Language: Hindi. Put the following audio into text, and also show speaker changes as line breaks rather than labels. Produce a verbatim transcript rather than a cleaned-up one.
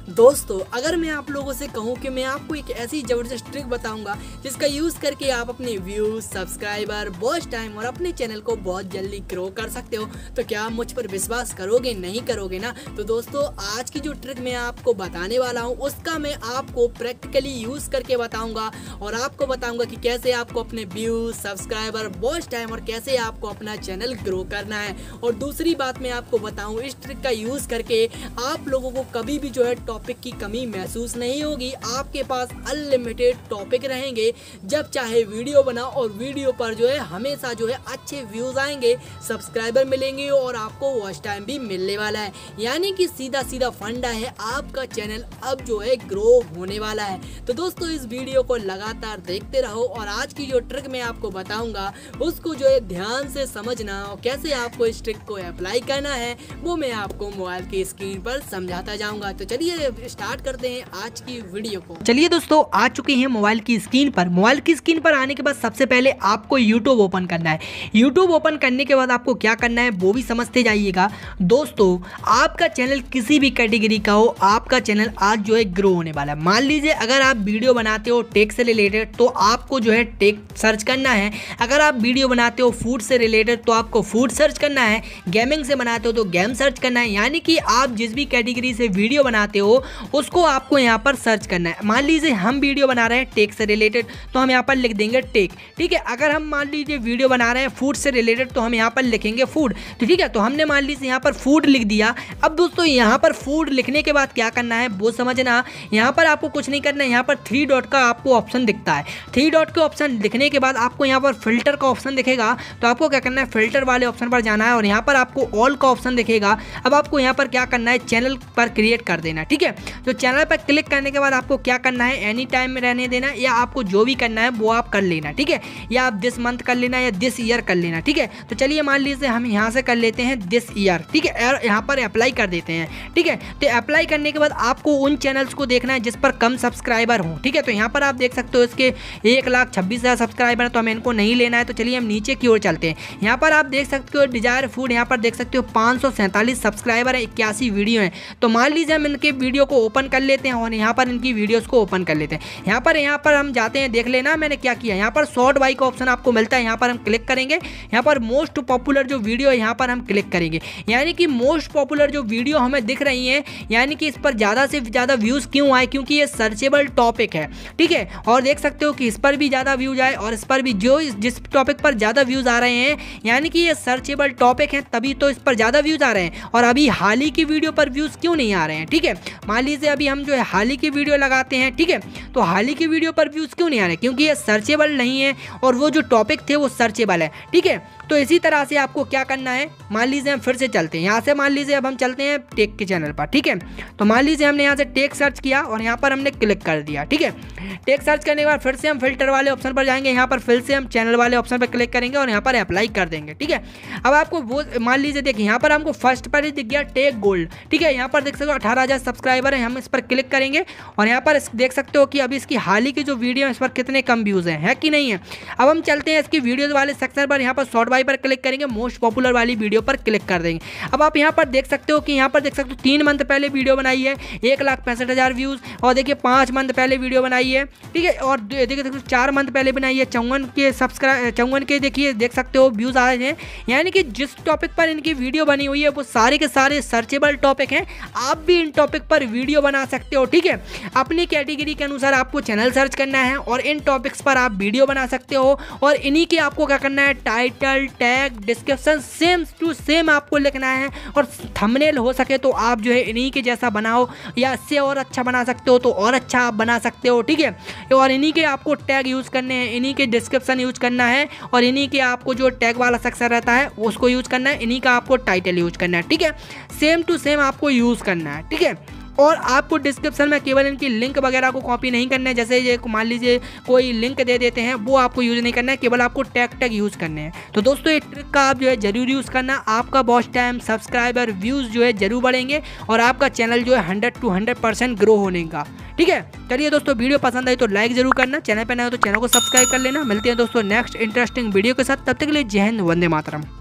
दोस्तों अगर मैं आप लोगों से कहूं कि मैं आपको एक ऐसी ज़बरदस्त ट्रिक बताऊंगा जिसका यूज़ करके आप अपने व्यूज, सब्सक्राइबर, वॉच टाइम और अपने चैनल को बहुत जल्दी ग्रो कर सकते हो, तो क्या आप मुझ पर विश्वास करोगे? नहीं करोगे ना? तो दोस्तों आज की जो ट्रिक मैं आपको बताने वाला हूं उसका मैं आपको प्रैक्टिकली यूज़ करके बताऊंगा और आपको बताऊंगा कि कैसे आपको अपने व्यूज, सब्सक्राइबर, वॉच टाइम और कैसे आपको अपना चैनल ग्रो करना है। और दूसरी बात मैं आपको बताऊँ, इस ट्रिक का यूज़ करके आप लोगों को कभी भी जो है टॉपिक की कमी महसूस नहीं होगी। आपके पास अनलिमिटेड टॉपिक रहेंगे, जब चाहे वीडियो बनाओ और वीडियो पर जो है हमेशा जो है अच्छे व्यूज आएंगे, सब्सक्राइबर मिलेंगे और आपको वॉच टाइम भी मिलने वाला है। यानी कि सीधा सीधा फंडा है, आपका चैनल अब जो है ग्रो होने वाला है। तो दोस्तों इस वीडियो को लगातार देखते रहो और आज की जो ट्रिक मैं आपको बताऊंगा उसको जो है ध्यान से समझना और कैसे आपको इस ट्रिक को अप्लाई करना है वो मैं आपको मोबाइल की स्क्रीन पर समझाता जाऊंगा। तो चलिए स्टार्ट करते हैं आज की वीडियो को।
चलिए दोस्तों आ चुके हैं मोबाइल की स्क्रीन पर। मोबाइल की स्क्रीन पर आने के बाद सबसे पहले आपको यूट्यूब ओपन करना है। यूट्यूब ओपन करने के बाद आपको क्या करना है वो भी समझते जाइएगा। दोस्तों आपका चैनल किसी भी कैटेगरी का हो, आपका चैनल आज जो है ग्रो होने वाला है। मान लीजिए अगर आप वीडियो बनाते हो टेक से रिलेटेड तो आपको जो है टेक सर्च करना है। अगर आप वीडियो बनाते हो फूड से रिलेटेड तो आपको फूड सर्च करना है। गेमिंग से बनाते हो तो गेम सर्च करना है। यानी कि आप जिस भी कैटेगरी से वीडियो बनाते हो उसको आपको यहाँ पर सर्च करना है। मान लीजिए हम वीडियो बना रहे हैं टेक से रिलेटेड तो हम यहाँ पर लिख देंगे टेक, ठीक है। अगर हम मान लीजिए वीडियो बना रहे हैं फूड से रिलेटेड तो हम यहाँ पर लिखेंगे फूड, तो ठीक है। तो हमने मान लीजिए यहाँ पर फूड लिख दिया। अब दोस्तों यहाँ पर फूड लिखने के बाद क्या करना है वो समझना। यहाँ पर आपको कुछ नहीं करना है, यहाँ पर थ्री डॉट का आपको ऑप्शन दिखता है। थ्री डॉट के ऑप्शन दिखने के बाद आपको यहाँ पर फिल्टर का ऑप्शन दिखेगा, तो आपको क्या करना है फिल्टर वाले ऑप्शन पर जाना है और यहाँ पर आपको ऑल का ऑप्शन दिखेगा। अब आपको यहाँ पर क्या करना है चैनल पर क्रिएट कर देना, ठीक है। तो चैनल पर क्लिक करने के बाद आपको क्या करना है एनी टाइम में रहने देना या आपको जो भी करना है वो आप कर लेना, ठीक है। या आप दिस मंथ कर लेना या दिस ईयर कर लेना, ठीक है। तो चलिए मान लीजिए हम यहाँ से कर लेते हैं दिस ईयर, ठीक है। और यहाँ पर अप्लाई कर देते हैं, ठीक है। तो अप्लाई करने के बाद आपको उन चैनल्स को देखना है जिस पर कम सब्सक्राइबर हो, ठीक है। तो यहाँ पर आप देख सकते हो इसके एक लाख छब्बीस हज़ार सब्सक्राइबर है तो हमें इनको नहीं लेना है। तो चलिए हम नीचे की ओर चलते हैं। यहाँ पर आप देख सकते हो डिजायर फूड, यहाँ पर देख सकते हो पाँच सौ सैंतालीस सब्सक्राइबर है, इक्यासी वीडियो हैं। तो मान लीजिए हम इनके वीडियो को ओपन कर लेते हैं और यहाँ पर इनकी वीडियोस को ओपन कर लेते हैं। यहाँ पर यहाँ पर हम जाते हैं, देख लेना मैंने क्या किया। यहाँ पर शॉर्ट बाई का ऑप्शन आपको मिलता है, यहाँ पर हम क्लिक करेंगे। यहाँ पर मोस्ट पॉपुलर जो वीडियो है यहाँ पर हम क्लिक करेंगे। यानी कि मोस्ट पॉपुलर जो वीडियो हमें दिख रही है, यानी कि इस पर ज़्यादा से ज़्यादा व्यूज़ क्यों आए, क्योंकि ये सर्चेबल टॉपिक है, ठीक है। और देख सकते हो कि इस पर भी ज़्यादा व्यूज आए और इस पर भी, जो जिस टॉपिक पर ज़्यादा व्यूज़ आ रहे हैं यानी कि ये सर्चेबल टॉपिक है तभी तो इस पर ज़्यादा व्यूज़ आ रहे हैं। और अभी हाल ही की वीडियो पर व्यूज़ क्यों नहीं आ रहे हैं, ठीक है। मान लीजिए अभी हम जो है हाल ही की वीडियो लगाते हैं, ठीक है। तो हाल ही की वीडियो पर व्यूज़ क्यों नहीं आ रहे, क्योंकि ये सर्चेबल नहीं है और वो जो टॉपिक थे वो सर्चेबल है, ठीक है। तो इसी तरह से आपको क्या करना है, मान लीजिए हम फिर से चलते हैं यहाँ से। मान लीजिए अब हम चलते हैं टेक के चैनल पर, ठीक है। तो मान लीजिए हमने यहाँ से टेक सर्च किया और यहाँ पर हमने क्लिक कर दिया, ठीक है। टेक सर्च करने के बाद फिर से हम फिल्टर वाले ऑप्शन पर जाएंगे, यहाँ पर फिर से हम चैनल वाले ऑप्शन पर क्लिक करेंगे और यहाँ पर अप्लाई कर देंगे, ठीक है। अब आपको वो मान लीजिए देखिए यहाँ पर हमको फर्स्ट पर ही दिख गया टेक गोल्ड, ठीक है। यहाँ पर देख सकते हो अठारह हज़ार सब्सक्राइबर है, हम इस पर क्लिक करेंगे और यहाँ पर देख सकते हो कि अभी इसकी हाल ही की जो वीडियो है इस पर कितने कम व्यूज़ हैं, है कि नहीं है। अब हम चलते हैं इसकी वीडियोज़ वाले सेक्शन पर, यहाँ पर शॉर्ट बाई पर क्लिक करेंगे, मोस्ट पॉपुलर वाली वीडियो पर क्लिक कर देंगे। अब आप यहाँ पर देख सकते हो कि यहाँ पर देख सकते हो तीन मंथ पहले वीडियो बनाई है, एक लाख पैंसठ हज़ार व्यूज़। और देखिए पाँच मंथ पहले वीडियो बनाई है, ठीक है। और देखिए देखिए चार मंथ पहले बनाई है, चौवन के सब्सक्राइब चौवन के देखिए देख सकते हो व्यूज़ आ रहे हैं। यानी कि जिस टॉपिक पर इनकी वीडियो बनी हुई है वो सारे के सारे सर्चेबल टॉपिक हैं। आप भी इन टॉपिक पर वीडियो बना सकते हो, ठीक है। अपनी कैटेगरी के अनुसार आपको चैनल सर्च करना है और इन टॉपिक्स पर आप वीडियो बना सकते हो। और इन्हीं के आपको क्या करना है title, tag, description same to same आपको लिखना है और थंबनेल हो सके तो आप जो है इन्हीं के जैसा बनाओ या इससे और अच्छा बना सकते हो तो और अच्छा आप बना सकते हो, ठीक है। और इन्हीं के आपको टैग यूज़ करने हैं, इन्हीं के डिस्क्रिप्शन यूज करना है और इन्हीं के आपको जो टैग वाला सेक्शन रहता है उसको यूज करना है, इन्हीं का आपको टाइटल यूज करना है, ठीक है। सेम टू सेम आपको यूज़ करना है, ठीक है। और आपको डिस्क्रिप्शन में केवल इनकी लिंक वगैरह को कॉपी नहीं करना है। जैसे ये मान लीजिए कोई लिंक दे देते हैं वो आपको यूज़ नहीं करना है, केवल आपको टैग टैग यूज़ करने हैं। तो दोस्तों ये ट्रिक का आप जो है जरूर यूज़ करना, आपका वॉच टाइम, सब्सक्राइबर, व्यूज़ जो है जरूर बढ़ेंगे और आपका चैनल जो है hundred to hundred percent grow होने का, ठीक है। चलिए दोस्तों वीडियो पसंद आई तो लाइक जरूर करना, चैनल पर नए हो तो चैनल को सब्सक्राइब कर लेना। मिलते हैं दोस्तों नेक्स्ट इंटरेस्टिंग वीडियो के साथ, तब तक के लिए जय हिंद, वंदे मातरम।